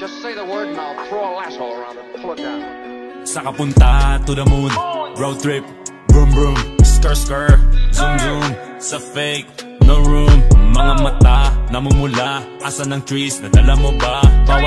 Just say the word and I'll throw a lasso around it and pull it down. Saka punta to the moon, road trip, broom broom, skr skr, zoom zoom, sa fake, no room. Mga mata, namumula, asa ng trees, nadala mo ba?